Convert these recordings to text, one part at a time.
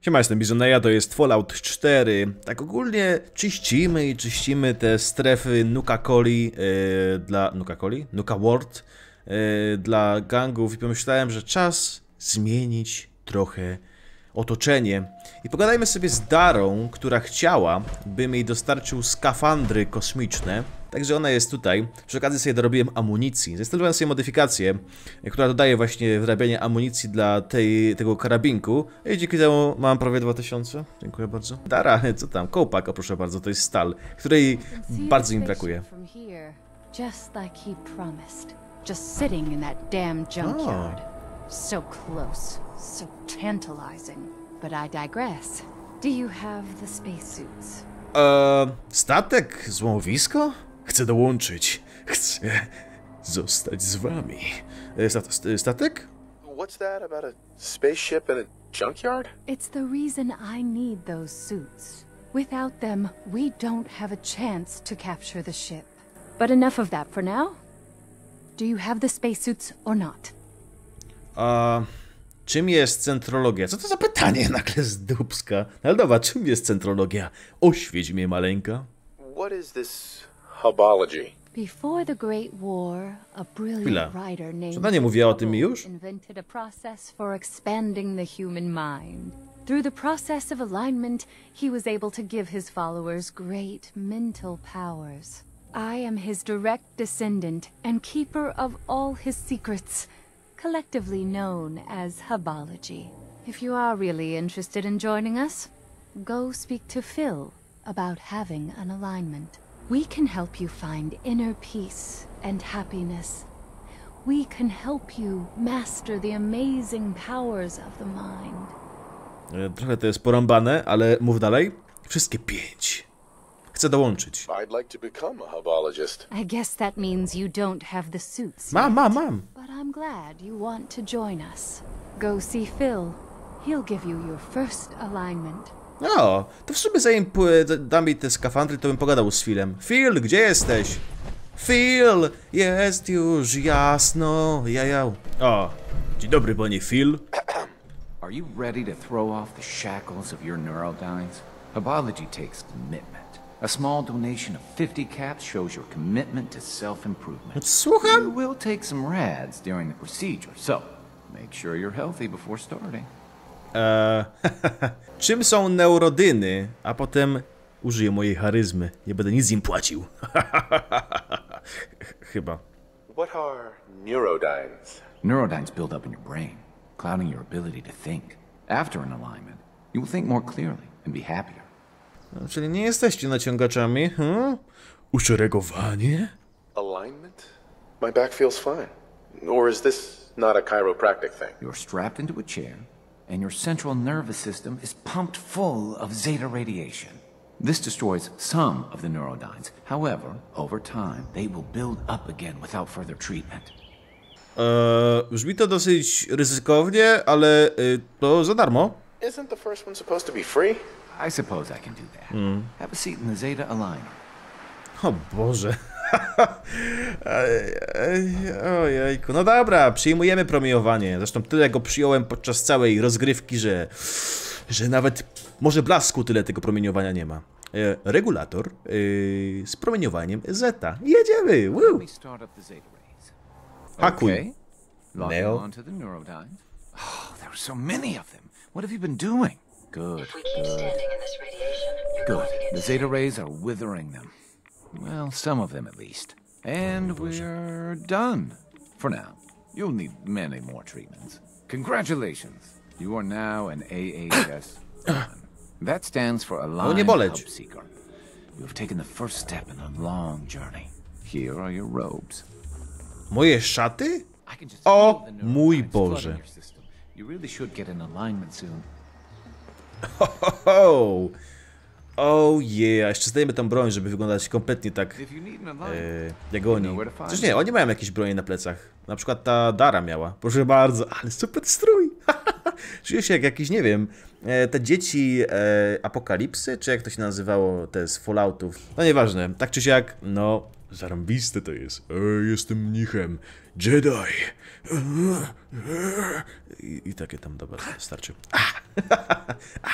Siema, jestem Bizoneja, to jest Fallout 4. Tak ogólnie czyścimy i czyścimy te strefy Nuka-Coli dla... Nuka-Coli? Nuka-World dla gangów i pomyślałem, że czas zmienić trochę otoczenie. I pogadajmy sobie z Darą, która chciała, bym jej dostarczył skafandry kosmiczne. Także ona jest tutaj. Przy okazji sobie dorobiłem amunicji. Zainstalowałem sobie modyfikację, która dodaje właśnie wyrabianie amunicji dla tego karabinku. I dzięki temu mam prawie 2000. Dziękuję bardzo. Dara, co tam? Kołpak, o proszę bardzo, to jest stal, której bardzo mi brakuje. Just like he promised. Just sitting in that damn junkyard. So close, so tantalizing. But I digress. Do you have the spacesuits? Statek? Złomowisko? Chcę dołączyć. Chcę zostać z wami. Statek? What's that about a spaceship in a junkyard? It's the reason I need those suits. Without them, we don't have a chance to capture the ship. But enough of that for now. Do you have the spacesuits or not? Czym jest centrologia? Co to za pytanie nagle z dupska? Ale dobra, czym jest centrologia? Oświeć mnie, maleńka. What is this hubology? Before the Great War, a brilliant writer named Ona nie mówiła o tym już? invented a process for expanding the human mind. Through the process of alignment, he was able to give his followers great mental powers. I am his direct descendant and keeper of all his secrets, collectively known as Hubology. If you are really interested in joining us, go speak to Phil about having an alignment. We can help you find inner peace and happiness. We can help you master the amazing powers of the mind. Trochę to jest porąbane, ale mów dalej. Wszystkie 5. Chcę dołączyć. I'd like to become a hubologist. I guess that means you don't have the suits Mam. But I'm glad you want to join us. Go see Phil. He'll give you your first alignment. No, to w sumie zanim dam mi te skafandry, to bym pogadał z Philem. Phil, gdzie jesteś? Phil, jest już jasno. Jajał. O, dzień dobry, panie Phil. Are you ready to throw off the shackles of your neurodynes? Hubology takes commitment. A small donation of 50 caps shows your commitment to self-improvement. Słucham? You will take some rads during the procedure, so make sure you're healthy before starting. Czym są neurodyny? A potem użyję mojej charyzmy. Nie będę nic im płacił. Chyba. What are neurodynes? Neurodynes build up in your brain, clouding your ability to think. After an alignment, you will think more clearly and be happier. No, czyli nie jesteście naciągaczami, Uszeregowanie? Alignment? My back feels fine. Or is this not a chiropractic thing? You're strapped into a chair, and your central nervous system is pumped full of zeta radiation. This destroys some of the neurodynes. However, over time, they will build up again without further treatment. Brzmi to dosyć ryzykownie, ale to za darmo. Isn't the first one supposed to be free? I suppose I can do that. Have a seat in the Zeta Aligner. O Boże. Ojejku. No dobra, przyjmujemy promieniowanie. Zresztą tyle go przyjąłem podczas całej rozgrywki, że nawet może blasku tyle tego promieniowania nie ma. Regulator z promieniowaniem Zeta. Jedziemy! Woo! Hakuj. Neo. Onto the neurodynes. Oh, there are so many of them. What have you been doing? Good. Good. The Zeta rays are withering them. Well, some of them at least. And we're done. For now. You'll need many more treatments. Congratulations. You are now an AHS 1. That stands for Aligned Help Seeker. You have taken the first step in a long journey. Here are your robes. Moje szaty? O mój Boże. You really should get an alignment soon. Oh yeah, jeszcze zdajemy tą broń, żeby wyglądać kompletnie tak jak oni. Przecież nie, oni mają jakieś bronie na plecach. Na przykład ta Dara miała. Proszę bardzo, ale super strój. Czuję się jak jakiś, nie wiem, te dzieci Apokalipsy, czy jak to się nazywało, te z Falloutów. No nieważne, tak czy siak, no zarąbiste to jest. Jestem mnichem. Jedi. I takie tam, dobra, starczy.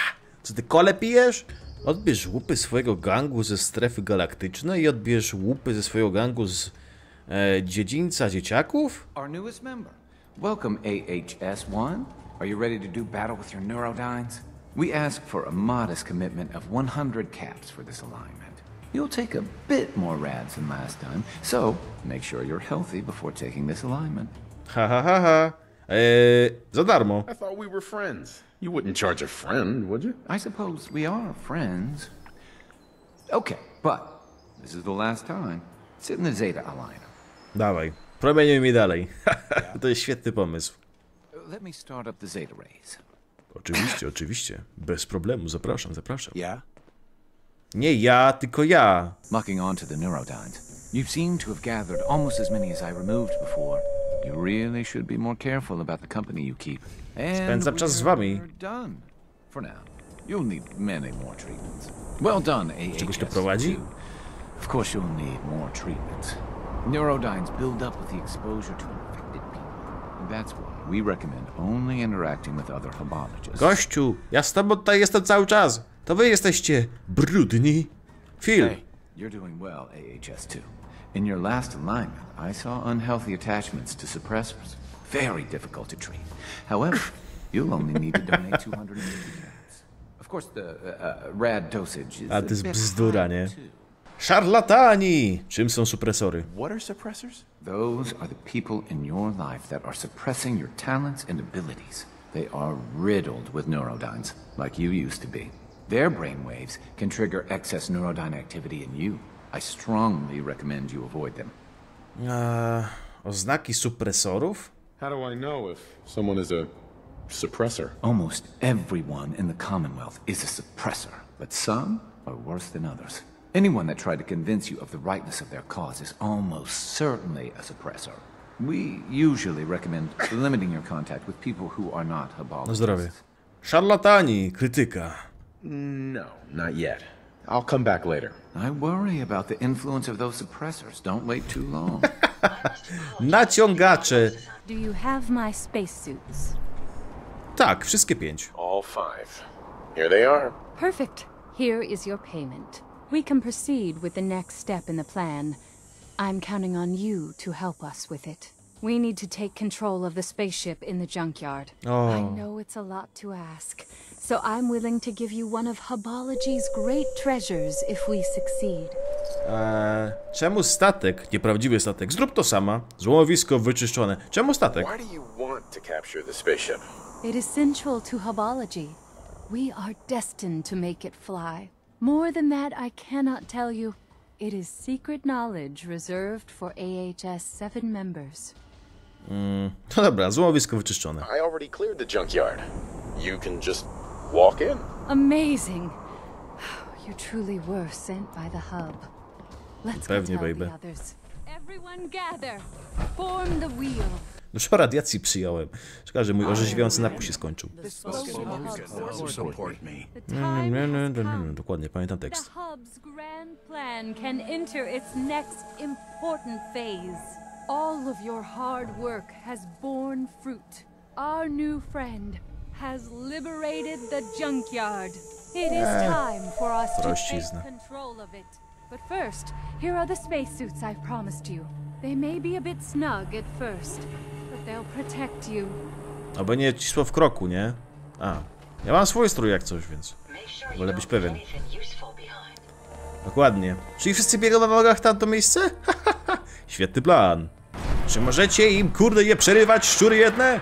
Co ty, kole pijesz? Odbierz łupy swojego gangu ze strefy galaktycznej i odbierz łupy ze swojego gangu z dziedzińca dzieciaków? Our newest member. Welcome, AHS-1. Are you ready to do battle with your Neurodynes? We ask for a modest commitment of 100 caps for this alignment. You'll take a bit more rads than last time, so make sure you're healthy before taking this alignment. Ha ha ha ha. Za darmo. I thought we were friends. You wouldn't charge a friend, would you? I suppose we are friends. Okay, but this is the last time. Sit in the Zeta Aligner. Dawaj, promieniuj mi dalej. To jest świetny pomysł. Let me start up the Zeta rays. Oczywiście, oczywiście. Bez problemu, zapraszam, zapraszam. Yeah? Nie ja, tylko ja. Locking onto the Neurodynes. You seem to have gathered almost as many as I removed before. You really should be more careful about the company you keep. And Spędzam czas z wami. we're done. For now. You'll need many more treatments. Well done, Czegoś to AHS. prowadzi? Of course you'll need more treatments. Neurodynes build up with the exposure to infected people. That's why we recommend only interacting with other hobologists. Gościu, ja z tobą tutaj jestem cały czas. To wy jesteście brudni. Phil. Hey, you're doing well, AHS-2. In your last alignment, I saw unhealthy attachments to suppressors. Very difficult to treat. However, you'll only need to donate 250 caps. Of course, the rad dosage is A to jest a bit bzdura, nie? high, too. Szarlatani! Czym są supresory? What are suppressors? Those are the people in your life that are suppressing your talents and abilities. They are riddled with neurodynes, like you used to be. Their brainwaves can trigger excess neurodyne activity in you. I strongly recommend you avoid them. Oznaki supresorów? How do I know if someone is a suppressor? Almost everyone in the Commonwealth is a suppressor, but some are worse than others. Anyone that tried to convince you of the rightness of their cause is almost certainly a suppressor. We usually recommend limiting your contact with people who are not Na zdrowie. hobologists. Szarlatani, krytyka. No, not yet. I'll come back later. I worry about the influence of those suppressors. Don't wait too long. Naciągacze. Do you have my spacesuits? Tak, wszystkie 5. All 5. Here they are. Perfect. Here is your payment. We can proceed with the next step in the plan. I'm counting on you to help us with it. We need to take control of the spaceship in the junkyard. I know it's a lot to ask, so I'm willing to give you one of Hobology's great treasures if we succeed. Czemu statek? Nieprawdziwy statek. Zrób to sama. Złomowisko wyczyszczone. Czemu statek? Why do you want to capture the spaceship? It is central to Hobology. We are destined to make it fly. More than that, I cannot tell you. It is secret knowledge reserved for AHS-7 members. No dobra, złomowisko wyczyszczone. I already cleared the junkyard. You can just walk in. Amazing. You truly were sent by the hub. Let's go Pewnie, tell baby. the others. Everyone gather. Form the wheel. Dużo radiacji przyjąłem. Szkoda, że mój orzeźwiający napój się skończył. Support me. The time has come. Dokładnie, pamiętam The tekst. hub's grand plan can enter its next important phase. All of your hard work has borne fruit. Our new friend has liberated the junkyard. It is time for us to prościzna. take control of it. But first, here are the spacesuits I've promised you. They may be a bit snug at first, but they'll protect you. Albo nie cisło w kroku, nie? A, ja mam swój strój jak coś, więc wolę być pewien. Dokładnie. Czyli wszyscy biegną na nogach w tamto miejsce? Świetny plan. Czy możecie im, kurde, nie przerywać, szczury jedne?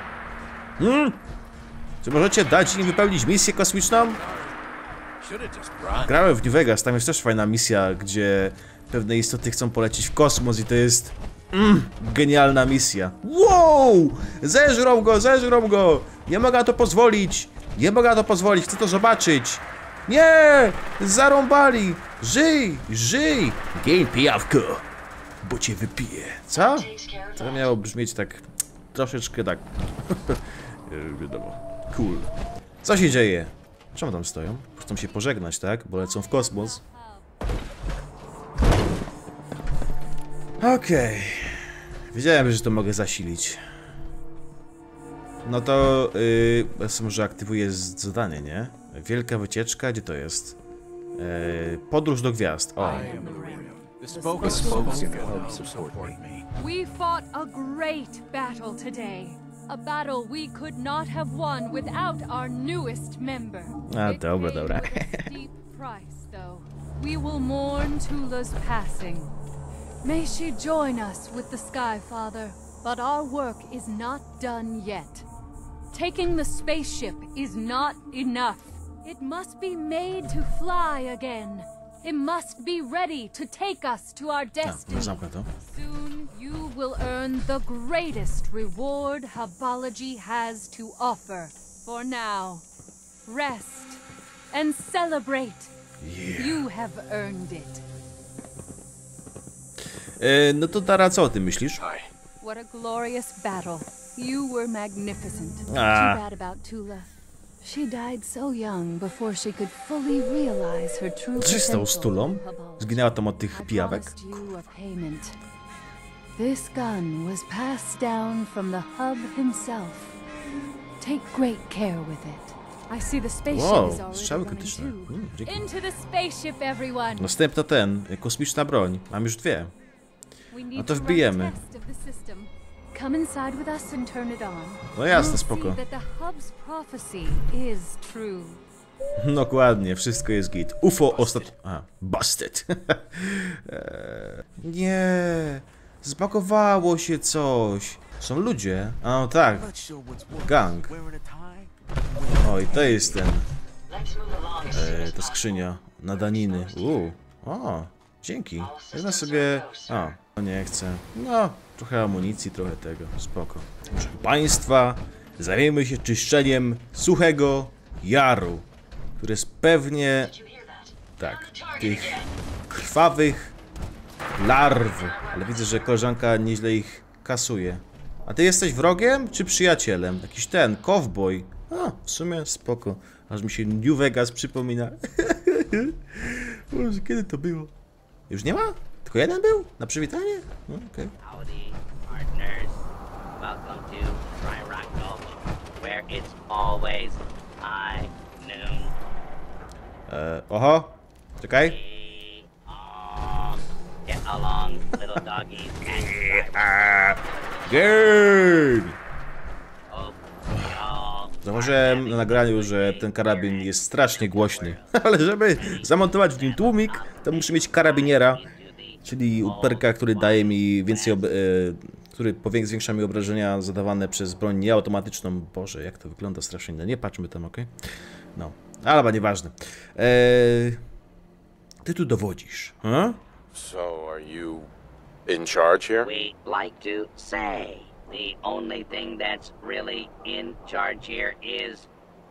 Czy możecie dać im wypełnić misję kosmiczną? Grałem w New Vegas, tam jest też fajna misja, gdzie pewne istoty chcą polecieć w kosmos i to jest... genialna misja. Wow! Zeżrą go, zeżrą go! Nie mogę na to pozwolić! Nie mogę na to pozwolić, chcę to zobaczyć! Nie! Zarąbali! Żyj! Żyj! Gień pijawko! Bo cię wypiję. Co? To miało brzmieć tak... troszeczkę tak... wiadomo. Cool. Co się dzieje? Czemu tam stoją? Chcą się pożegnać, tak? Bo lecą w kosmos. Okej. Wiedziałem, że to mogę zasilić. No to... ja sobie może aktywuję zadanie, nie? Wielka wycieczka, gdzie to jest? Podróż do gwiazd. O. The spokesman helped support me. We fought a great battle today. A battle we could not have won without our newest member. A, It dobra, came dobra. with a steep price, though. We will mourn Tula's passing. May she join us with the Sky Father. But our work is not done yet. Taking the spaceship is not enough. It must be made to fly again. It must be ready to take us to our No destiny. zamknę to. Soon you will earn the greatest reward Hubology has to offer. For now, rest and celebrate. You have earned it. No to Tara, co o tym myślisz? What a glorious battle. You were magnificent. Ah. Too bad about Tula. She died so young before she could fully realize her true Co się stało z potential. Tulą? Zginęła tam od tych I pijawek? promised you a payment. This gun was passed down from the hub himself. Take great care with it. I see the spaceship Wow, is already strzały running krytyczne. too. Dzięki. Into the spaceship, everyone. Następna kosmiczna broń. Mam już 2. We No need to to run wbijemy. test of the system. Come inside with us and turn it on. No jasne, You'll spoko. see that the hub's prophecy is true. Dokładnie, wszystko jest git. UFO busted. Nie, zbagowało się coś. Są ludzie? A no tak, gang. Oj, to jest ten. Ta skrzynia na daniny. O, dzięki. Wezmę sobie. O, nie chcę. No, trochę amunicji, trochę tego. Spoko. Proszę państwa, zajmiemy się czyszczeniem suchego jaru, który jest pewnie. Tak, tych krwawych larw. Ale widzę, że koleżanka nieźle ich kasuje. A ty jesteś wrogiem czy przyjacielem? Jakiś ten, cowboy. A, w sumie spoko. Aż mi się New Vegas przypomina. Boże, kiedy to było? Już nie ma? Tylko jeden był? Na przywitanie? No, okej. Howdy, partners. Welcome to Dry Rock Gulch, where it's always high noon. Oho, czekaj. Get along, little doggies. Gerd! Oh, y'all. Zauważyłem na nagraniu, że ten karabin jest strasznie głośny. Ale żeby zamontować w nim tłumik, to muszę mieć karabiniera, czyli uperka, który daje mi więcej, który zwiększa mi obrażenia zadawane przez broń nieautomatyczną. Boże, jak to wygląda strasznie. No nie patrzmy tam, okej? No, ale chyba nieważne. Ty tu dowodzisz, huh? So, are you in charge here? We like to say the only thing that's really in charge here is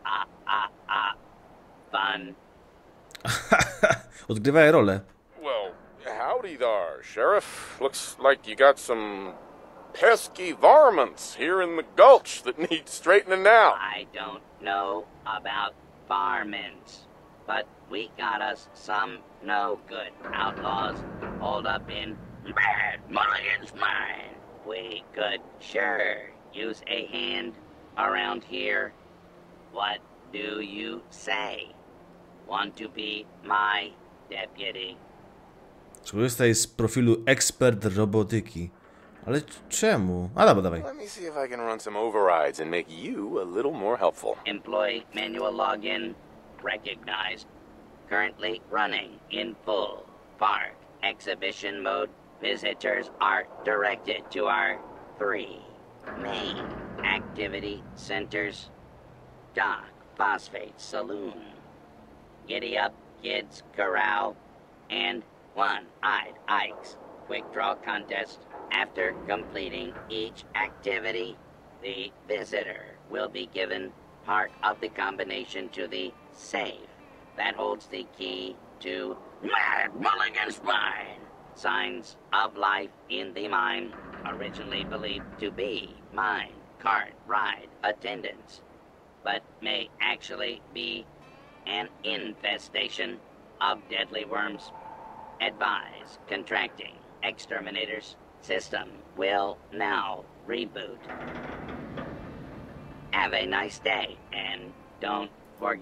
fun. Odgrywaj rolę. Well, howdy there, Sheriff. Looks like you got some pesky varmints here in the gulch that need straightening out. I don't know about varmints, but we got us some no good outlaws holed up in Bad Mulligan's mine. We could sure use a hand around here. What do you say? Want to be my deputy? Skorzystaj z profilu ekspert robotyki. Ale czemu? A dobra, dawaj. Let me see if I can run some overrides and make you a little more helpful. Employee manual login recognized. Currently running in full park exhibition mode. Visitors are directed to our 3 main activity centers. Dock, Phosphate Saloon, Giddy Up Kids Corral, and One-Eyed Ike's Quick Draw Contest. After completing each activity, the visitor will be given part of the combination to the safe that holds the key to Mad Mulligan's mine. Signs of life in the mine, originally believed to be mine cart ride attendants, but may actually be an infestation of deadly worms. Advise contracting exterminators. System will now reboot. Have a nice day, and don't forget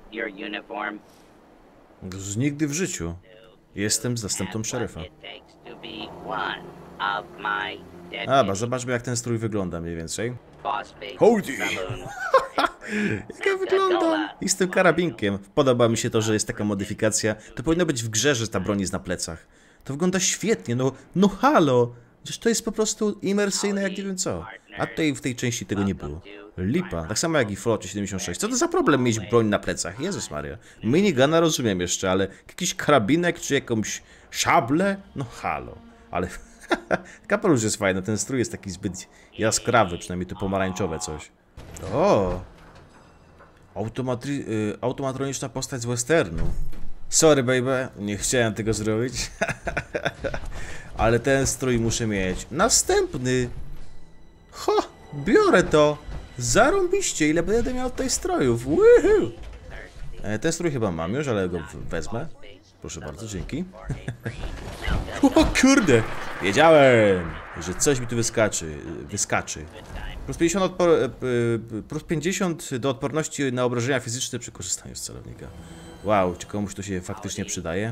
your uniform? Nigdy w życiu. Jestem zastępcą szeryfa. It takes to be one of my Dobra, zobaczmy jak ten strój wygląda mniej więcej. Phosphate Howdy. saloon. Jak ja wyglądam? I z tym karabinkiem. Podoba mi się to, że jest taka modyfikacja. To powinno być w grze, że ta broń jest na plecach. To wygląda świetnie, no halo! Przecież to jest po prostu imersyjne jak nie wiem co. A tutaj w tej części tego nie było. Lipa. Tak samo jak i w Falloutie 76. Co to za problem mieć broń na plecach? Jezus Maria. Minigana rozumiem jeszcze, ale jakiś karabinek czy jakąś szablę? No halo. Ale kapelusz jest fajny, ten strój jest taki zbyt jaskrawy, przynajmniej to pomarańczowe coś. O! Automatroniczna postać z westernu. Sorry baby, nie chciałem tego zrobić. Ale ten strój muszę mieć. Następny! Ho! Biorę to! Zarąbiście, ile będę miał tutaj strojów. Woohoo! Ten strój chyba mam już, ale go wezmę. Proszę bardzo, dzięki. O kurde! Wiedziałem, że coś mi tu wyskaczy. Plus 50 do odporności na obrażenia fizyczne przy korzystaniu z celownika. Wow, czy komuś to się faktycznie przydaje?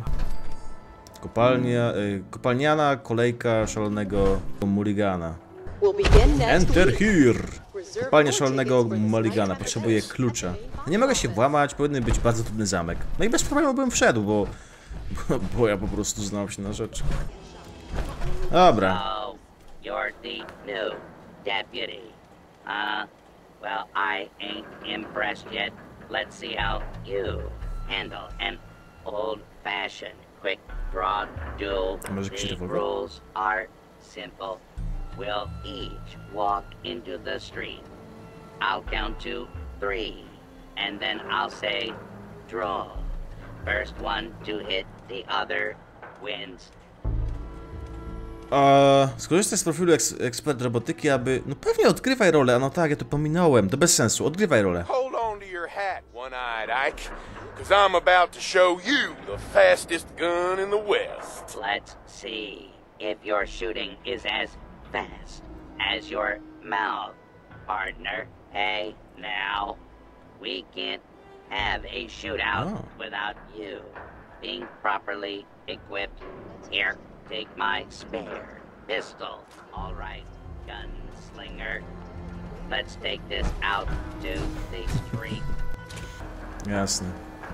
Kopalniana kolejka szalonego Mulligana. Enter here! Kopalnia szalonego Mulligana. Potrzebuję klucza. Nie mogę się włamać, powinien być bardzo trudny zamek. No i bez problemu bym wszedł, bo ja po prostu znam się na rzeczy. Dobra. Oh, you're the new deputy. Well, I ain't impressed yet. Let's see how you handle an old-fashioned quick draw duel. The rules are simple. We'll each walk into the street. I'll count to 3, and then I'll say, draw. First one to hit the other wins. Skorzystaj z profilu ekspert robotyki, aby... No pewnie odgrywaj rolę, a no tak, ja to pominąłem. To bez sensu, odgrywaj rolę. Hold on to your hat, one-eyed Ike, cause I'm about to show you the fastest gun in the West. Let's see if your shooting is as fast as your mouth, partner. Hey, now, we can't have a shootout without you being properly equipped. Here, take my spare pistol. All right, gunslinger. Let's take this out to the street. Jasne.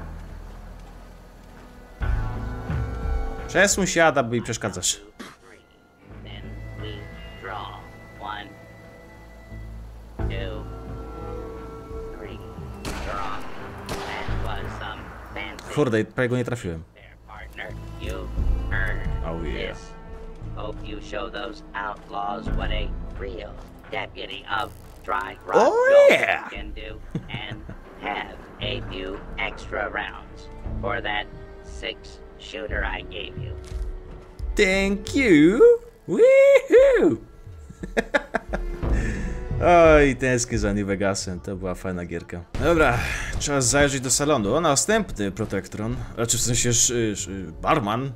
Przesuń się, Ada, bo mi przeszkadzasz. Then we draw. 1, 2, 3. Draw. That was some fancy. Kurde, prawie go nie trafiłem. There, partner. You earned Oh, yeah. this. Hope you show those outlaws what a real deputy of Dry Rock Oh, Gold yeah. can do, and have a few extra rounds for that 6-shooter I gave you. Thank you! Woohoo! Oj, tęsknię za New Vegasem, to była fajna gierka. Dobra, trzeba zajrzeć do salonu. O, następny Protectron, znaczy w sensie barman.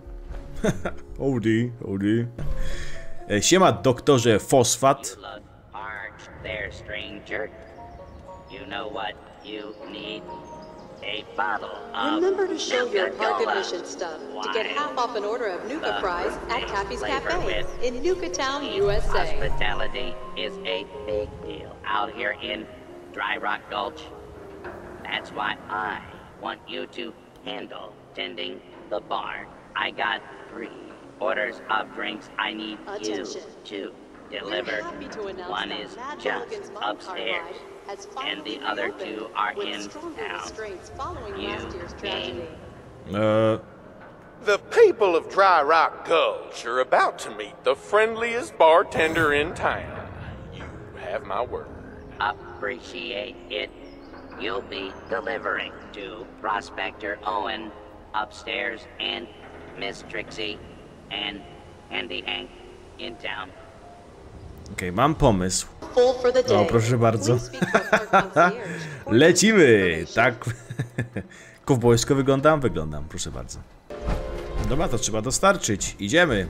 Howdy. Siema, doktorze Fosfat. You look parched there, stranger. You know what you need? A bottle of Remember to show your Nuka-Cola. park admission stuff to get half off an order of Nuka fries at Cappy's Cafe in Nuka Town, USA. Hospitality is a big deal out here in Dry Rock Gulch. That's why I want you to handle tending the bar. I got 3 orders of drinks I need you Attention. to deliver. We're happy to announce One that is Mad just Logan's Mine Car upstairs, Ride has and the finally other reopened 2 are with in stronger town. restraints following You last year's game? tragedy. The people of Dry Rock Gulch are about to meet the friendliest bartender in town. You have my word. Appreciate it. You'll be delivering to Prospector Owen upstairs and Miss Trixie and Handy Hank in town. Okej, mam pomysł. Full for the day. O, proszę bardzo. Please speak to our park concierge for Lecimy! information. Tak. Kowbojsko wyglądam? Wyglądam, proszę bardzo. Dobra, to trzeba dostarczyć. Idziemy.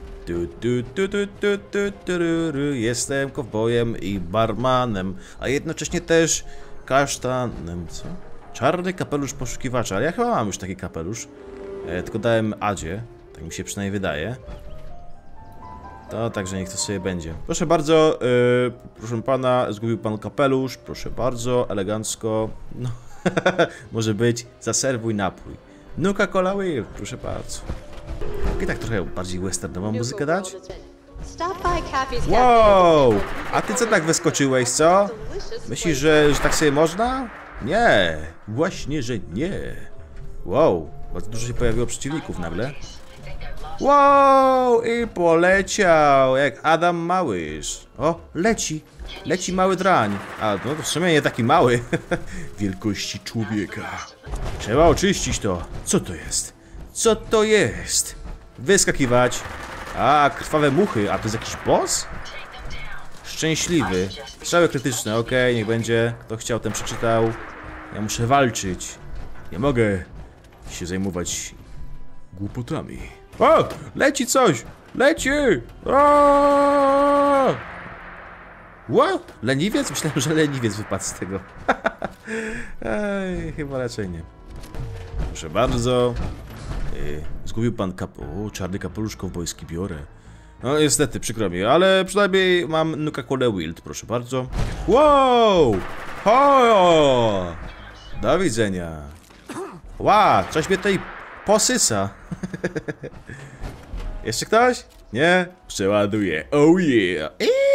Jestem kowbojem i barmanem, a jednocześnie też kasztanem, co? Czarny kapelusz poszukiwacza, ale ja chyba mam już taki kapelusz. Tylko dałem Adzie, tak mi się przynajmniej wydaje. To także niech to sobie będzie. Proszę bardzo, proszę pana, zgubił pan kapelusz, proszę bardzo, elegancko. No, może być, zaserwuj napój. Nuka-Cola Wild, proszę bardzo. I tak trochę bardziej westernową muzykę dać. Wow! A ty co tak wyskoczyłeś, co? Myślisz, że tak sobie można? Nie, właśnie, że nie. Wow, bardzo dużo się pojawiło przeciwników nagle. Wow, i poleciał, jak Adam Małysz. O, leci mały drań. A, no to w sumie nie taki mały. Wielkości człowieka. Trzeba oczyścić to. Co to jest? Co to jest? Wyskakiwać. A, krwawe muchy. A to jest jakiś boss? Szczęśliwy. Strzały krytyczne, okej, niech będzie. Kto chciał, ten przeczytał. Ja muszę walczyć. Nie mogę się zajmować głupotami. O! Leci coś! Leci! What? Leniwiec? Myślałem, że leniwiec wypadł z tego. Ej, chyba raczej nie. Proszę bardzo. Zgubił pan czarny kapelusz kowbojski biorę. No niestety, przykro mi, ale przynajmniej mam Nuka-Cola Wild, proszę bardzo. Wow! Ho! Do widzenia. Ła, coś mnie tutaj posysa. Jeszcze ktoś? Nie? Przeładuję. Oh yeah!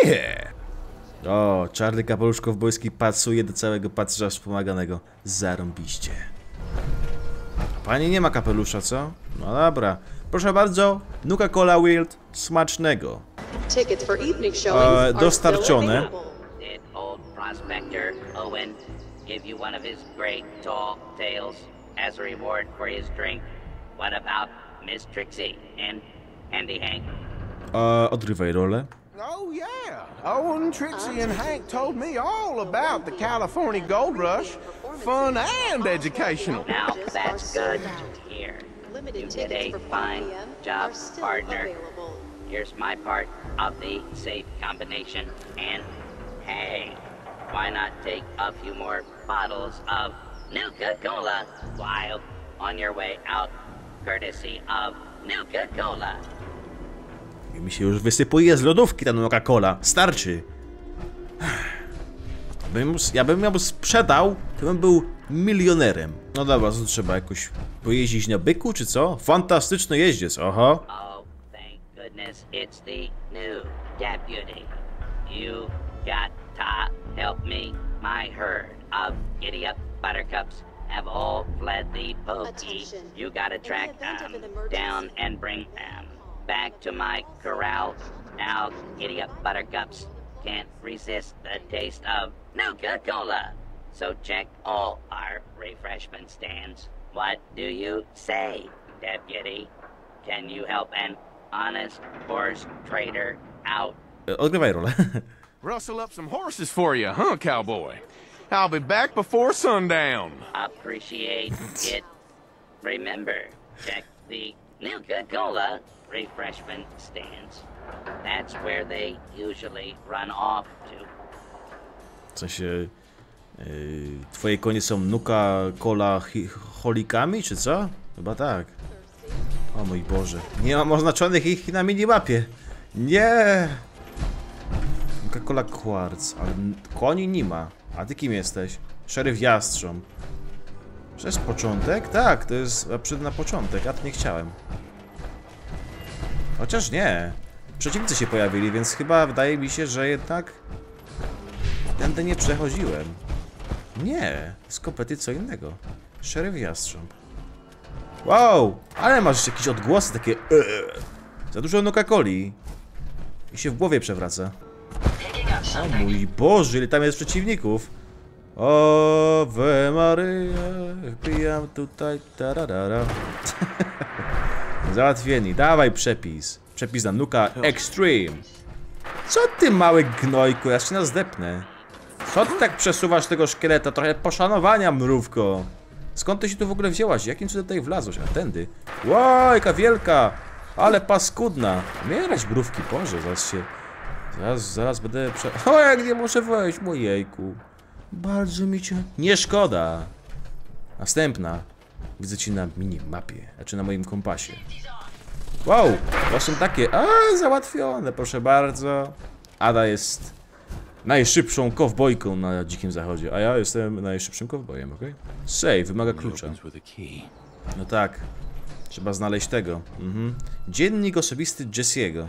O, czarny kapelusz kowbojski pasuje do całego patrza wspomaganego. Zarąbiście. Pani nie ma kapelusza, co? No dobra. Proszę bardzo, Nuka-Cola Wild smacznego. Dostarczone. Odgrywaj rolę. Oh yeah, Owen, Trixie, and Hank told me all about the California Gold Rush. Fun and educational. Now that's good to hear. You did a fine job, partner. Here's my part of the safe combination. And hey, why not take a few more bottles of Nuka-Cola while on your way out, courtesy of Nuka-Cola. Mi się już wysypuje z lodówki ta Nuka-Cola. Starczy. Ja bym ją sprzedał, to bym był milionerem. No dobra, co trzeba jakoś pojeździć na byku, czy co? Fantastyczny jeździec, oho. Oh, thank goodness it's the new deputy. You got to help me. My herd of giddy-up buttercups have all fled the pokey. You gotta track them down and bring them back to my corral. Now, giddy-up buttercups can't resist the taste of Nuka-Cola. So check all our refreshment stands. What do you say, deputy? Can you help an honest horse trader out? Odgrywaj rolę. Rustle up some horses for you, huh, cowboy? I'll be back before sundown. Appreciate it. Remember, check the Nuka-Cola refreshment stands. That's where they usually run off to. W sensie... twoje konie są Nuka-Cola holikami, czy co? Chyba tak. O mój Boże. Nie mam oznaczonych ich na minimapie. Nie! Nuka-Cola Quartz, ale koni nie ma. A ty kim jesteś? Szeryf Jastrząb. To jest początek? Tak, to jest na początek, a to nie chciałem. Chociaż nie. Przeciwnicy się pojawili, więc chyba wydaje mi się, że jednak tędy nie przechodziłem. Nie, z kompletnie co innego. Szeryf Jastrząb. Wow, ale masz jakieś odgłosy takie za dużo Nuka-Coli. I się w głowie przewraca. O mój Boże, ile tam jest przeciwników. Ave Maria, wbijam tutaj, taradara. Załatwieni, dawaj przepis. Przepis na Nuka Extreme. Co ty, mały gnojku, ja się nas zdepnę. Co ty tak przesuwasz tego szkieleta? Trochę poszanowania, mrówko. Skąd ty się tu w ogóle wzięłaś? Jakim cudem tutaj wlazłeś? A tędy? Ło, jaka wielka! Ale paskudna. Umierać, mrówki, Boże, zaraz się... Zaraz będę O, jak nie muszę wejść, mojejku. Bardzo mi cię... Nie szkoda. Następna. Widzę cię na minimapie, znaczy na moim kompasie. Wow, to są takie, załatwione, proszę bardzo. Ada jest najszybszą kowbojką na Dzikim Zachodzie, a ja jestem najszybszym kowbojem, okej? Save, wymaga klucza. No tak, trzeba znaleźć tego. Dziennik osobisty Jesse'ego.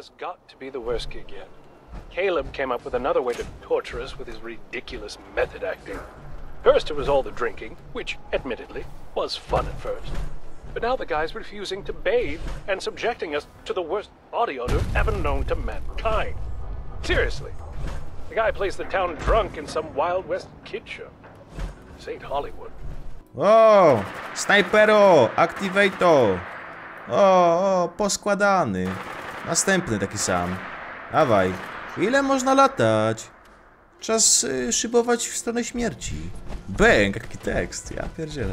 Caleb came up with another way to torture us with his ridiculous method acting. First it was all the drinking, which, admittedly, was fun at first. But now the guy's refusing to bathe and subjecting us to the worst body odor ever known to mankind. Seriously. The guy plays the town drunk in some Wild West kid show. This ain't Hollywood. O, snajpero, activator. O, poskładany. Następny taki sam. Dawaj. Ile można latać? Czas szybować w stronę śmierci. Bęk, jaki tekst. Ja pierdzielę.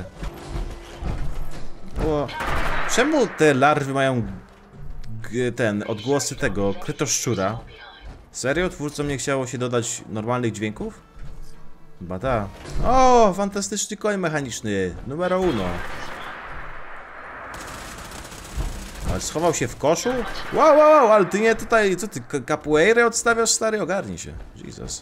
O, czemu te larwy mają odgłosy tego krytoszczura? Serio? Twórcom nie chciało się dodać normalnych dźwięków? Chyba ta. O, fantastyczny koń mechaniczny. Numero 1. Ale schował się w koszu? Wow, ale ty nie tutaj, co ty, capoeirę odstawiasz, stary? Ogarnij się. Jesus.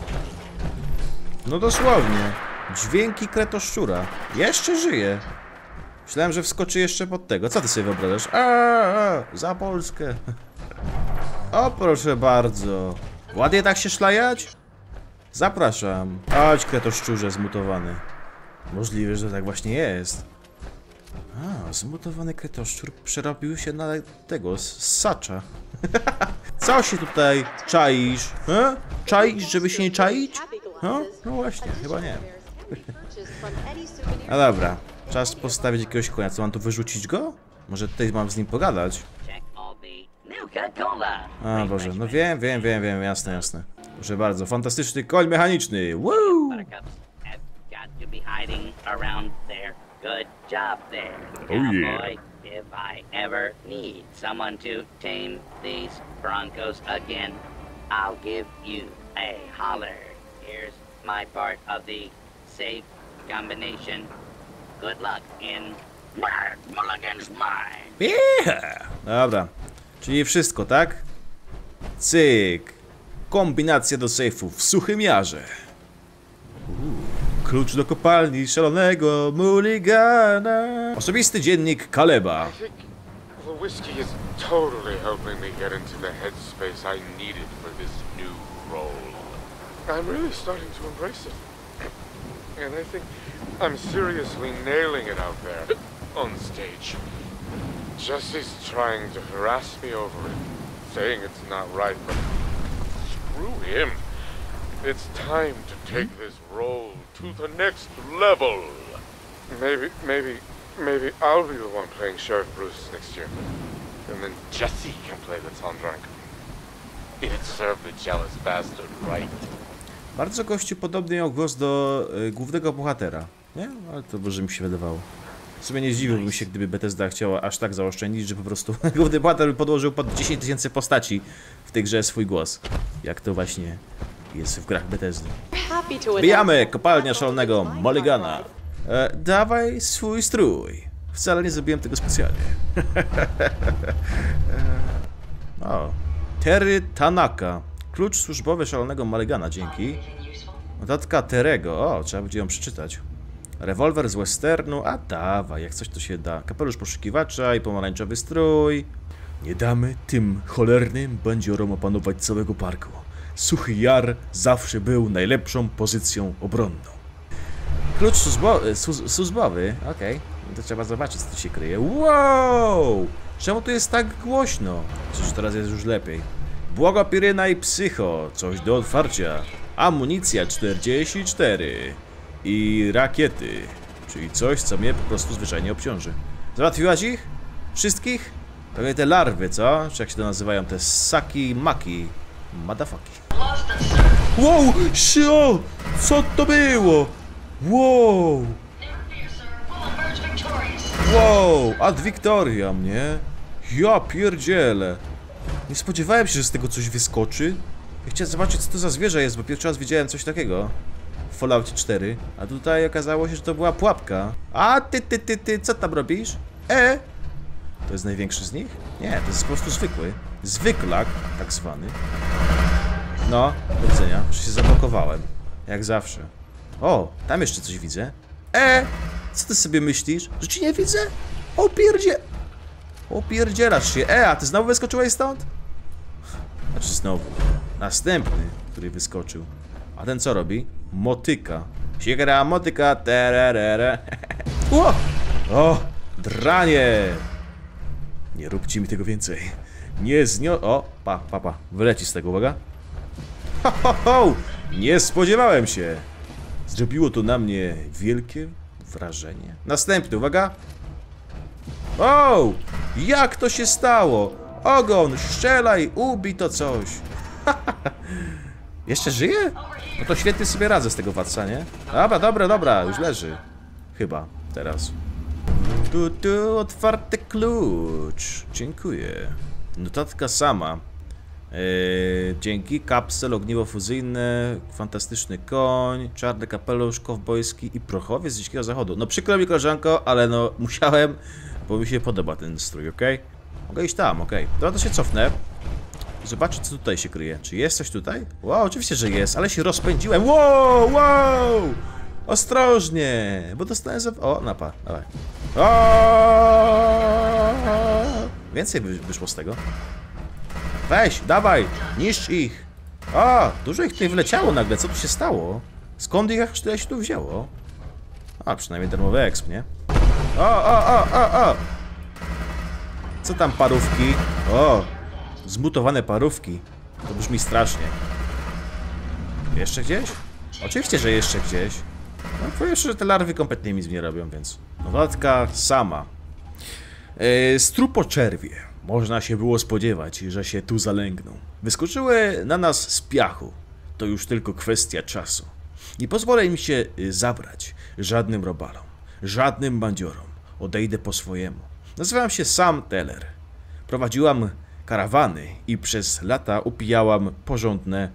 No dosłownie. Dźwięki kretoszczura. Jeszcze żyje. Myślałem, że wskoczy jeszcze pod tego. Co ty sobie wyobrażasz? Za Polskę. O, proszę bardzo. Ładnie tak się szlajać? Zapraszam. Chodź, kretoszczurze zmutowany. Możliwe, że tak właśnie jest. Zmutowany kretoszczur przerobił się na tego, ssacza. Co się tutaj czaisz? Czaisz, żeby się nie czaić? No właśnie, chyba nie. No dobra, czas postawić jakiegoś konia. Co, mam tu wyrzucić go? Może tutaj mam z nim pogadać? A Boże, no wiem, jasne. Proszę bardzo, fantastyczny koń mechaniczny. Woo! Good job there, cowboy. Yeah. If I ever need someone to tame these Broncos again, I'll give you a holler. Here's my part of the safe combination. Good luck in Mulligan's mine. Yeah! Dobra, czyli wszystko, tak? Cyk. Kombinacja do sejfu w Suchym Jarze. Klucz do kopalni szalonego Mulligana. Osobisty dziennik Caleba. I think the whiskey is totally helping me get into the headspace I needed for this new role. I'm really starting to embrace it. And I think I'm seriously nailing it out there on stage. Jesse's trying to harass me over it, saying it's not right, but screw him. It's time to take this role to the next level. Maybe I'll be the one playing Sheriff Bruce next year. And then Jesse can play the town drunk. It'd serve the jealous bastard right. Bardzo gościu podobny miał głos do głównego bohatera. Nie? Ale to może mi się wydawało. W sumie nie zdziwiłbym się, gdyby Bethesda chciała aż tak zaoszczędzić, że po prostu główny bohater by podłożył pod 10 000 postaci w tej grze swój głos. Jak to właśnie jest w grach Bethesdy. Bijamy kopalnia szalonego Mulligana. Dawaj swój strój. Wcale nie zrobiłem tego specjalnie. O. Terry Tanaka. Klucz służbowy szalonego Mulligana, dzięki. Notatka Terego. O, trzeba będzie ją przeczytać. Rewolwer z westernu. A dawaj, jak coś to się da. Kapelusz poszukiwacza i pomarańczowy strój. Nie damy tym cholernym bandziorom opanować całego parku. Suchy Jar zawsze był najlepszą pozycją obronną. Klucz służbowy. Okej. To trzeba zobaczyć, co tu się kryje. Wow! Czemu tu jest tak głośno? Przecież teraz jest już lepiej. Błogopiryna i psycho. Coś do otwarcia. Amunicja 44. I rakiety. Czyli coś, co mnie po prostu zwyczajnie obciąży. Załatwiłaś ich? Wszystkich? Pewnie te larwy, co? Czy jak się to nazywają? Te ssaki maki. Motherfucky. Wow! Sio! Co to było? Wow! Wow! Ad Victoria mnie. Ja pierdzielę. Nie spodziewałem się, że z tego coś wyskoczy. Ja chciałem zobaczyć, co to za zwierzę jest, bo pierwszy raz widziałem coś takiego w Falloutie 4, a tutaj okazało się, że to była pułapka. A ty, co tam robisz? To jest największy z nich? Nie, to jest po prostu zwykły. Zwyklak, tak zwany. No, do widzenia. Już się zablokowałem. Jak zawsze. O, tam jeszcze coś widzę. Co ty sobie myślisz? Że ci nie widzę? Opierdzielasz się. A ty znowu wyskoczyłeś stąd? Znaczy znowu. Następny, który wyskoczył. A ten co robi? Motyka. Siekra, motyka. Tererere. O, dranie. Nie róbcie mi tego więcej. O, pa. Wyleci z tego, uwaga. Nie spodziewałem się. Zrobiło to na mnie wielkie wrażenie. Następny, uwaga. O! Jak to się stało? Ogon, strzelaj, ubij to coś. Jeszcze żyje? No to świetnie sobie radzę z tego Watsa, nie? Dobra, już leży. Chyba, teraz. Otwarty klucz. Dziękuję. Notatka sama. Dzięki. Kapsel, ogniwo fuzyjne, fantastyczny koń, czarny kapelusz, kowbojski i prochowiec z Dzikiego Zachodu. No przykro mi, koleżanko, ale no musiałem, bo mi się podoba ten strój, okej? Mogę iść tam, okej. To się cofnę i zobaczę, co tutaj się kryje. Czy jest coś tutaj? Wow, oczywiście, że jest, ale się rozpędziłem. Wow! Ostrożnie, bo dostałem za... O, napa, dawaj. Więcej wyszło z tego. Weź, dawaj, niszcz ich. Dużo ich tutaj wleciało nagle, co tu się stało? Skąd ich aż tyle się tu wzięło? Przynajmniej darmowy exp, nie? Co tam parówki? Zmutowane parówki. To brzmi strasznie. Jeszcze gdzieś? Oczywiście, że jeszcze gdzieś. No powiem, że te larwy kompletnie nic nie robią, więc... Notatka sama. Strupoczerwie. Można się było spodziewać, że się tu zalęgną. Wyskoczyły na nas z piachu. To już tylko kwestia czasu. Nie pozwolę im się zabrać. Żadnym robalom. Żadnym bandziorom. Odejdę po swojemu. Nazywam się Sam Teller. Prowadziłam karawany i przez lata upijałam porządne,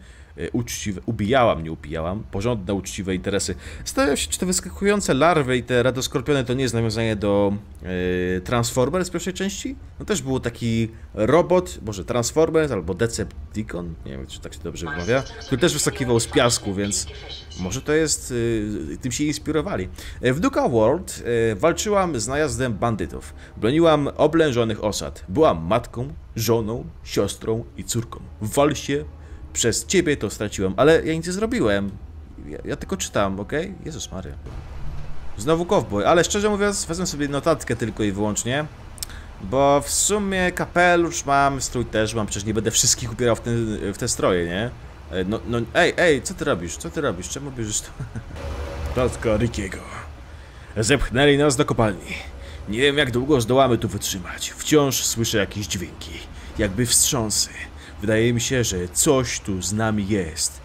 porządne, uczciwe interesy. Zastanawiam się, czy te wyskakujące larwy i te radoskorpiony to nie jest nawiązanie do Transformers z pierwszej części? No też był taki robot, może Transformers albo Decepticon, nie wiem, czy tak się dobrze wymawia, który też wyskakiwał z piasku, więc może to jest, tym się inspirowali. W Nuka World walczyłam z najazdem bandytów, broniłam oblężonych osad, byłam matką, żoną, siostrą i córką. W walsie przez ciebie to straciłem, ale ja nic nie zrobiłem. Ja tylko czytam, okej? Jezus Maria. Znowu cowboy, ale szczerze mówiąc, wezmę sobie notatkę tylko i wyłącznie. Bo w sumie kapelusz mam, strój też mam, przecież nie będę wszystkich ubierał w te stroje, nie? Ej, co ty robisz? Czemu bierzesz to? Notatka Rickiego. Zepchnęli nas do kopalni. Nie wiem, jak długo zdołamy tu wytrzymać. Wciąż słyszę jakieś dźwięki, jakby wstrząsy. Wydaje mi się, że coś tu z nami jest.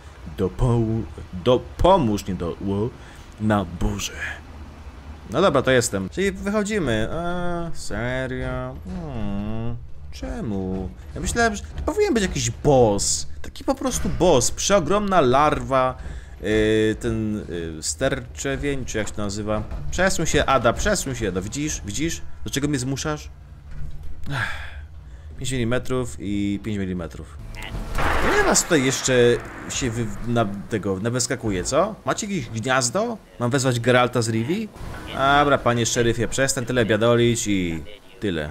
Pomóż, nie na burzę. No dobra, to jestem. Czyli wychodzimy. Serio? Czemu? Ja myślałem, że to powinien być jakiś boss. Taki po prostu boss. Przeogromna larwa. Ten sterczewień, czy jak się to nazywa? Przesuń się, Ada, przesuń się. No widzisz? Do czego mnie zmuszasz? 5 mm i 5 mm. Ile was tutaj jeszcze się wyskakuje, co? Macie jakieś gniazdo? Mam wezwać Geralta z Rivii? Dobra, panie szeryfie, przestań tyle biadolić i tyle.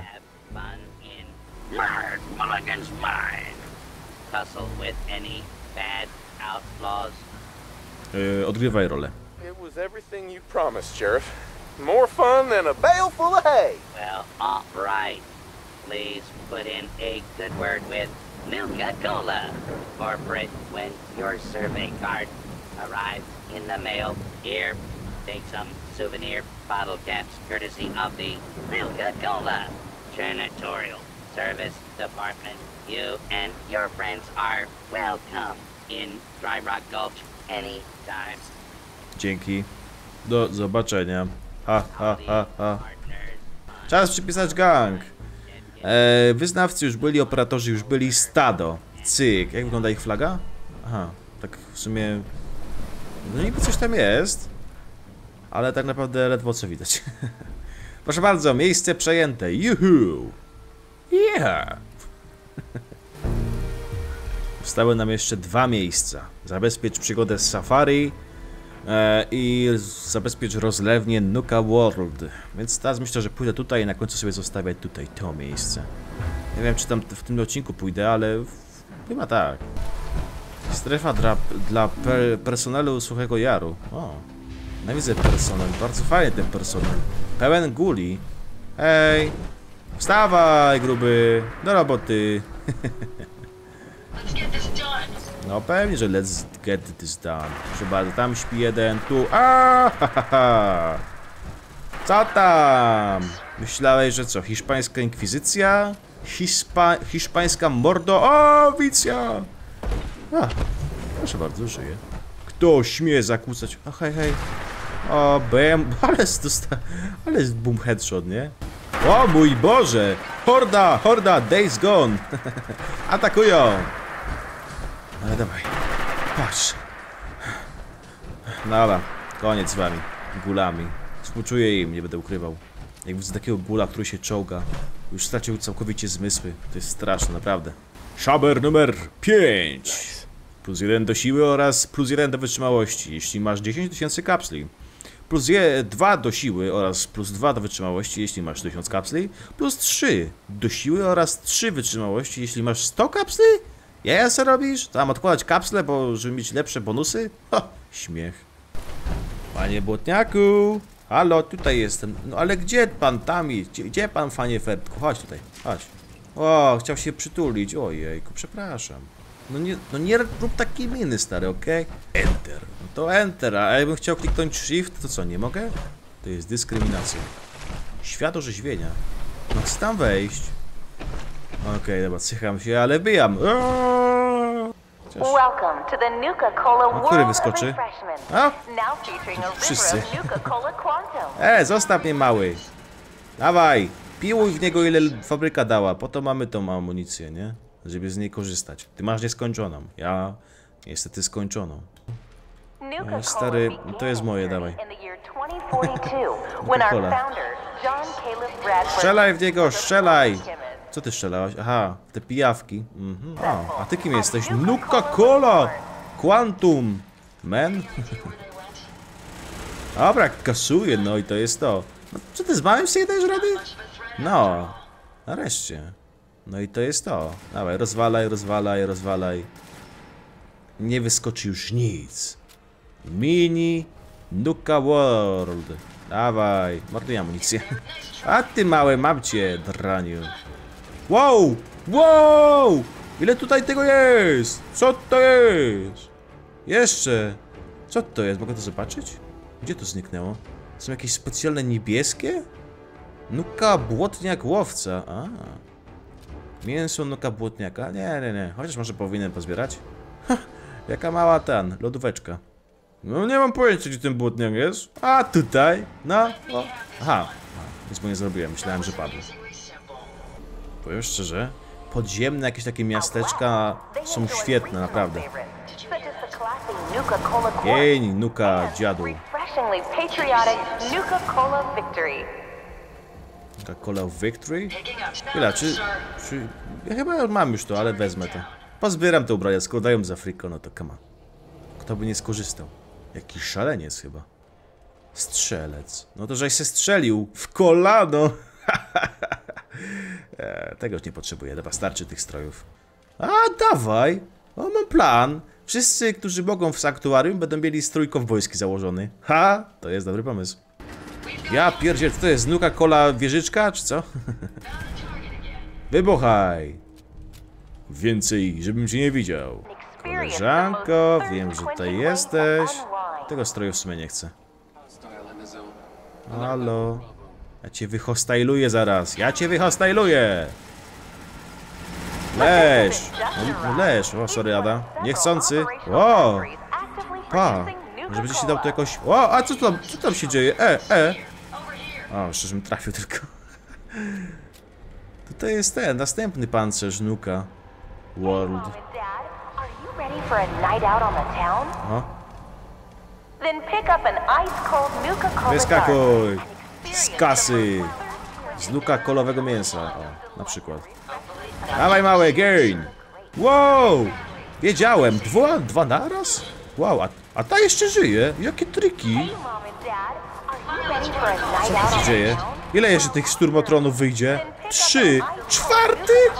Odgrywaj rolę. It was everything you promised, Sheriff. More fun than a bale full of hay. Well, all right. Please put in a good word with Nuka-Cola Corporate when your survey card arrives in the mail. Here, take some souvenir bottle caps courtesy of the Nuka-Cola Janitorial Service Department. You and your friends are welcome in Dry Rock Gulch anytime. Dzięki. Do zobaczenia. Czas przypisać gang. Wyznawcy już byli, operatorzy już byli, stado. Cyk. Jak wygląda ich flaga? Aha, tak w sumie No niby coś tam jest, ale tak naprawdę ledwo co widać. Proszę bardzo, miejsce przejęte. Juhu! Yeah! Zostały nam jeszcze 2 miejsca. Zabezpiecz przygodę z Safari i zabezpiecz rozlewnię Nuka World. Więc teraz myślę, że pójdę tutaj i na końcu sobie zostawię tutaj to miejsce. Nie wiem, czy tam w tym odcinku pójdę, ale chyba tak. Strefa dla personelu Suchego Jaru. O, no widzę personel. Bardzo fajny ten personel. Pełen guli. Hej! Wstawaj, gruby! Do roboty! No pewnie, że let's get this done. Proszę bardzo, tam śpi jeden, tu... Aaaa! Co tam? Myślałeś, że co? Hiszpańska inkwizycja? Hiszpańska mordowicja! A, proszę bardzo, żyje. Kto śmie zakłócać? O, hej, hej. O, bam, ale boom headshot, nie? O mój Boże! Horda, Days Gone! Atakują! Ale dawaj, patrz. Dobra, koniec z wami, gulami. Współczuję im, nie będę ukrywał. Jak widzę takiego gula, który się czołga, już stracił całkowicie zmysły. To jest straszne, naprawdę. Szaber numer 5. Plus 1 do siły oraz plus 1 do wytrzymałości, jeśli masz 10 000 kapsli. Plus 2 do siły oraz plus 2 do wytrzymałości, jeśli masz 1000 kapsli. Plus 3 do siły oraz 3 wytrzymałości, jeśli masz 100 kapsli? Ja co robisz? Tam odkładać kapsle, bo żeby mieć lepsze bonusy? Ho, śmiech. Panie błotniaku! Halo, tutaj jestem. No ale gdzie pan tam jest? Gdzie pan, panie Ferbku? Chodź tutaj, chodź. O, chciał się przytulić. Ojejku, przepraszam. No nie rób takiej miny, stary, okej? Enter. No to enter, a jakbym chciał kliknąć shift, to co, nie mogę? To jest dyskryminacja. Świat orzeźwienia. No chcę tam wejść. Okej, dobra, cycham się, ale bijam. O, który wyskoczy? A? Wszyscy. Zostaw mnie, mały. Dawaj, piłuj w niego, ile fabryka dała. Po to mamy tą amunicję, nie? Żeby z niej korzystać. Ty masz nieskończoną. Ja niestety skończoną. Stary, to jest moje, dawaj. Strzelaj w niego, strzelaj! Co ty strzelałeś? Aha, te pijawki. O, a ty kim jesteś? Nuka-Cola! Quantum! Man? Dobra, kasuję, no i to jest to. No, co ty z małym sobie dajesz rady? No, nareszcie. No i to jest to. Dawaj, rozwalaj, rozwalaj, rozwalaj. Nie wyskoczy już nic. Mini Nuka World. Dawaj, marnuj amunicję. A ty małe, mam cię, draniu. Wow! Wow! Ile tutaj tego jest? Co to jest? Jeszcze. Co to jest? Mogę to zobaczyć? Gdzie to zniknęło? Są jakieś specjalne niebieskie? Nuka błotniak łowca. A. Mięso nuka błotniaka? Nie. Chociaż może powinienem pozbierać. Ha, jaka mała lodóweczka. No nie mam pojęcia, gdzie ten błotniak jest. A tutaj. No. O. Aha. Nic mu nie zrobiłem. Myślałem, że padł. Powiem szczerze, podziemne jakieś takie miasteczka są świetne, naprawdę. Jej, Nuka dziadu. Nuka-Cola Victory? Chwila, czy... Ja chyba mam już to, ale wezmę to. Pozbieram te ubrania, skoro dają za friko, no to come on. Kto by nie skorzystał? Jakiś szaleniec chyba. Strzelec. No to żeś się strzelił w kolano. Tego już nie potrzebuję, dobra, starczy tych strojów. A, dawaj! O, mam plan. Wszyscy, którzy mogą w sanktuarium, będą mieli strój kowbojski założony. Ha! To jest dobry pomysł. Ja pierdziel, to jest Nuka-Cola wieżyczka, czy co? Wybuchaj! Więcej, żebym cię nie widział. Koleżanko, wiem, że tutaj jesteś. Tego stroju w sumie nie chcę. Halo? Ja cię wyhostajluję zaraz. Ja cię wyhostajluję! Leż! No, leż! O, sorry, Ada. Niechcący. O! Pa! Może będzie się dał to jakoś... O, a co tam się dzieje? O, szczerze, trafił tylko. Tutaj jest ten, następny pancerz Nuka World. O. Wyskakuj! Z kasy! Z nuka-kolowego mięsa, o, na przykład. Dawaj mały, gain! Wow! Wiedziałem, dwa naraz? Wow, a ta jeszcze żyje? Jakie triki? Co się dzieje? Ile jeszcze tych szturmotronów wyjdzie? 3! 4!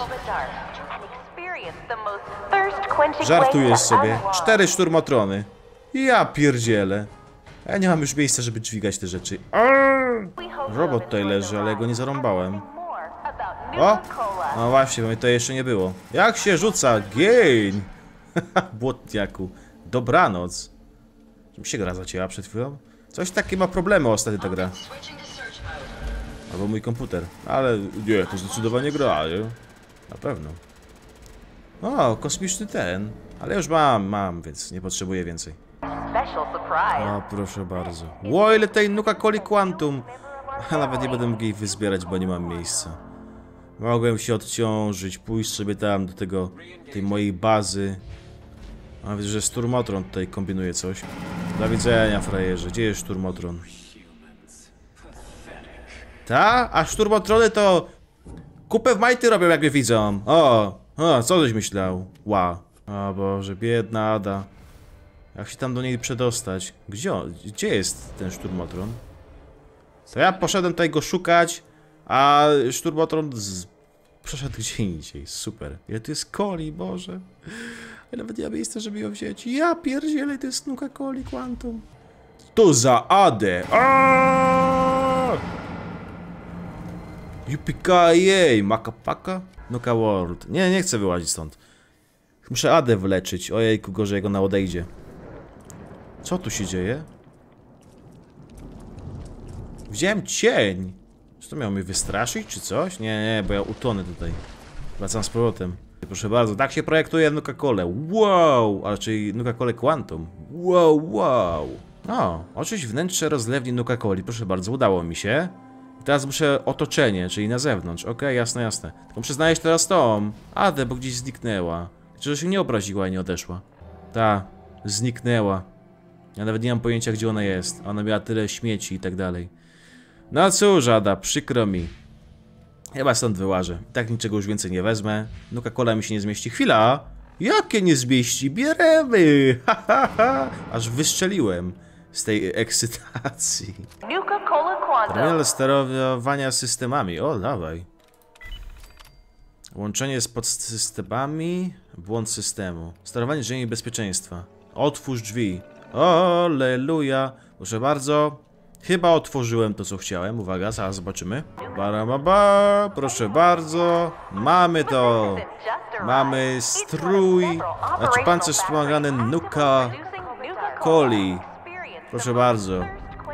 Żartujesz sobie. 4 szturmotrony. Ja pierdzielę. Ja nie mam już miejsca, żeby dźwigać te rzeczy. Robot tutaj leży, ale go nie zarąbałem. O! No właśnie, bo mi to jeszcze nie było. Jak się rzuca? Gain! Błotniaku. Dobranoc. Czy mi się gra zacięła przed chwilą? Coś takie ma problemy ostatnio ta gra. Albo mój komputer. Ale nie, to zdecydowanie gra, nie? Na pewno. O, kosmiczny ten. Ale już mam, więc nie potrzebuję więcej. O, proszę bardzo. Ło, ile tej Nuka-Coli Quantum. A nawet nie będę mógł jej wyzbierać, bo nie mam miejsca. Mogłem się odciążyć, pójść sobie tam do tej mojej bazy. A widzę, że Szturmotron tutaj kombinuje coś. Do widzenia, frajerze. Gdzie jest Szturmotron? Ta? A Szturmotrony to kupę w majty robią, jak mnie widzą. O, co żeś myślał? Ła. O Boże, biedna Ada. Jak się tam do niej przedostać? Gdzie jest ten Szturmotron? To ja poszedłem tutaj go szukać, a Szturmotron przeszedł gdzie indziej. Super. Ile tu jest coli, Boże. Ja nawet nie mam miejsca, żeby ją wziąć. Ja pierdzielę, to jest Nuka-Coli Quantum. To za Adę. Yippee-ki-yay, Makapaka? Nuka World. Nie chcę wyłazić stąd. Muszę Adę wyleczyć. Ojejku, gorzej jak ona odejdzie. Co tu się dzieje? Wziąłem cień. Czy to miał mnie wystraszyć, czy coś? Nie, bo ja utonę tutaj. Wracam z powrotem. Proszę bardzo, tak się projektuje Nuka-Colę. Wow! Ale czyli Nuka-Colę Quantum. Wow. O, oczywiście wnętrze rozlewni Nuka-Coli. Proszę bardzo, udało mi się. Teraz muszę otoczenie, czyli na zewnątrz. Okej, jasne. Tylko muszę znaleźć teraz tą Adę, bo gdzieś zniknęła. Czy się nie obraziła i nie odeszła? Ta, zniknęła. Ja nawet nie mam pojęcia, gdzie ona jest. Ona miała tyle śmieci i tak dalej. No cóż, Ada, przykro mi. Chyba stąd wyłażę. Tak niczego już więcej nie wezmę. Nuka-Cola mi się nie zmieści. Chwila! Jakie nie zmieści? Bieremy! Aż wystrzeliłem z tej ekscytacji. Terminal sterowania systemami. O, dawaj. Łączenie z podsystemami. Błąd systemu. Sterowanie inżynierii bezpieczeństwa. Otwórz drzwi. Alleluja. Proszę bardzo. Chyba otworzyłem to, co chciałem. Uwaga, zaraz zobaczymy. Barababa, proszę bardzo. Mamy to. Mamy strój. Znaczy pancerz wspomagany Nuka-Coli. Proszę bardzo.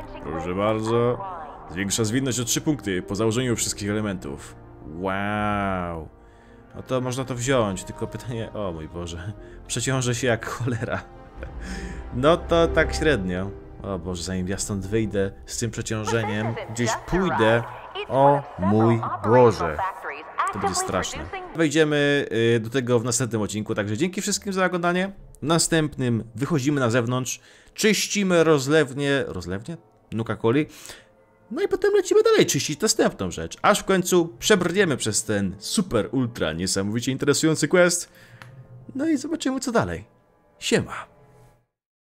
Zwiększa zwinność o 3 punkty po założeniu wszystkich elementów. Wow. No to można to wziąć, tylko pytanie... O mój Boże. Przeciążę się jak cholera. No to tak średnio. O Boże, zanim ja stąd wyjdę z tym przeciążeniem, gdzieś pójdę. O mój Boże. To będzie straszne. Wejdziemy do tego w następnym odcinku, także dzięki wszystkim za oglądanie. W następnym wychodzimy na zewnątrz, czyścimy rozlewnię... Rozlewnię? Nuka-Coli. No i potem lecimy dalej czyścić następną rzecz. Aż w końcu przebrniemy przez ten super, ultra, niesamowicie interesujący quest. No i zobaczymy co dalej. Siema.